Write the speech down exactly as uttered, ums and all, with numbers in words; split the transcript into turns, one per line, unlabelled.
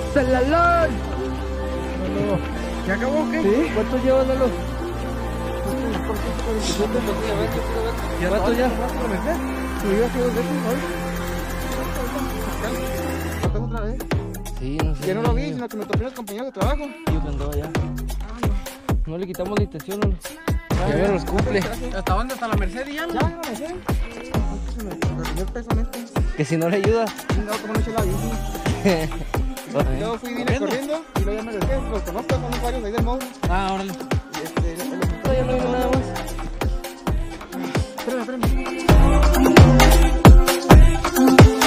¡Salalón!
¿Ya acabó o qué?
¿Sí? ¿Cuánto llevas, Lalo? ¿Cuánto ya?
Subí hace dos veces hoy. ¿Cuántas otra vez?
Sí, no sé.
Yo no lo vi, sino que me topé los compañeros de trabajo.
Yo que andaba allá. No le quitamos la intención, Lalo. Ya me los cumple.
¿Hasta dónde? ¿Hasta la Merced y ya?
Ya, no me sé. Me perdió el peso en este.
Que si no le ayuda.
No, como no eché la bici. Yo fui, vine corriendo y luego ya me regresé. Los conozco, son varios ahí del móvil.
Ah, órale.
Y este,
No, ya no viene nada más.
espérame, espérame.